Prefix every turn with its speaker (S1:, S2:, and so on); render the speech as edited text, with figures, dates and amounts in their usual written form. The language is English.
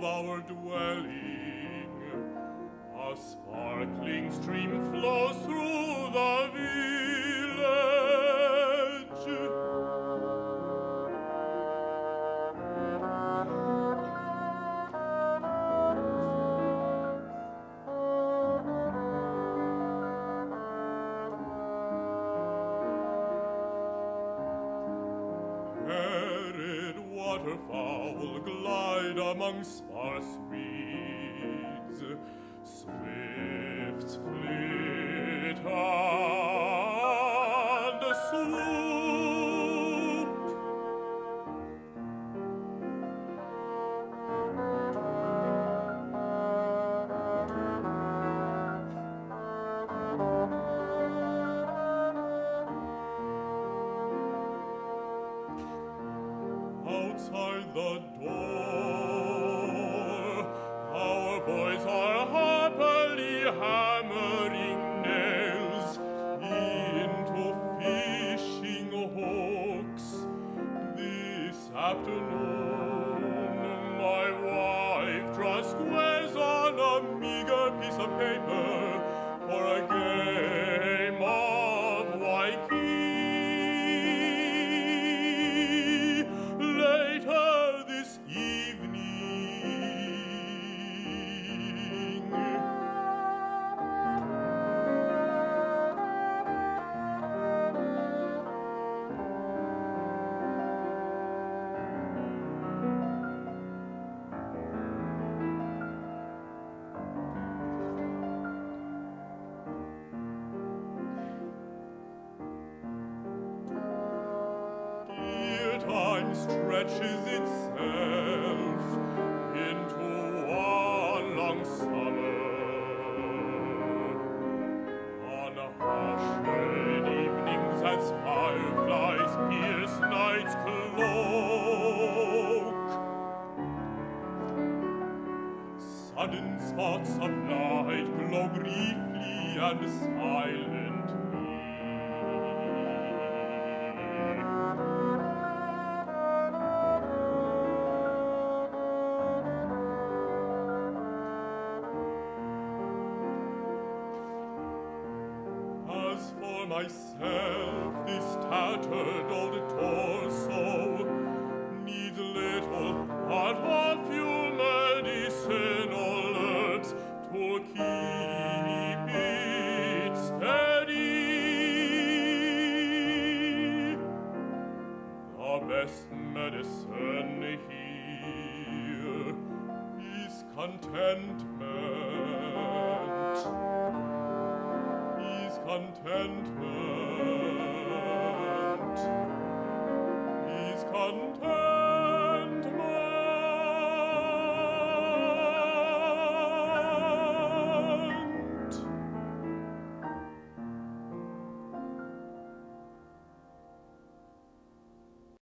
S1: of our dwelling. A sparkling stream flows through the village. Arid waterfowl glide among sparse reeds. Swifts flit and swoop. Outside the door, our boys are happily hammering nails into fishing hooks. This afternoon, my wife draws squares on a meager piece of paper for a game of weiqi. Later this evening, dear time stretches itself into one long summer. On hushed evenings as fireflies pierce night's cloak, sudden spots of light glow briefly and silently. As for myself, this tattered old torso needs little but a few medicinal herbs to keep it steady. The best medicine here is contentment. Contentment.